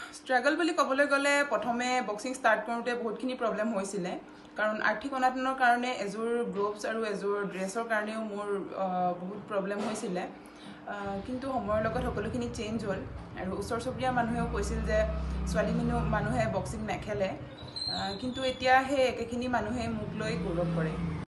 স্ট্ৰাগল বুলি ক'বলৈ গ'লে প্ৰথমে বক্সিং ষ্টাৰ্ট কৰোঁতে বহুতখিনি প্ৰব্লেম হৈছিলে কাৰণ আৰ্থিক অনাটনৰ কাৰণে এযোৰ গ্লোভছ আৰু এযোৰ ড্ৰেছৰ কাৰণেও মোৰ বহুত প্ৰব্লেম হৈছিলে কিন্তু সময়ৰ লগত সকলোখিনি চেঞ্জ হ'ল আৰু ওচৰ চুবুৰীয়া মানুহেও কৈছিল যে ছোৱালী মানুহে বক্সিং নেখেলে কিন্তু এতিয়া সেই একেখিনি মানুহে মোক লৈ গৌৰৱ কৰে।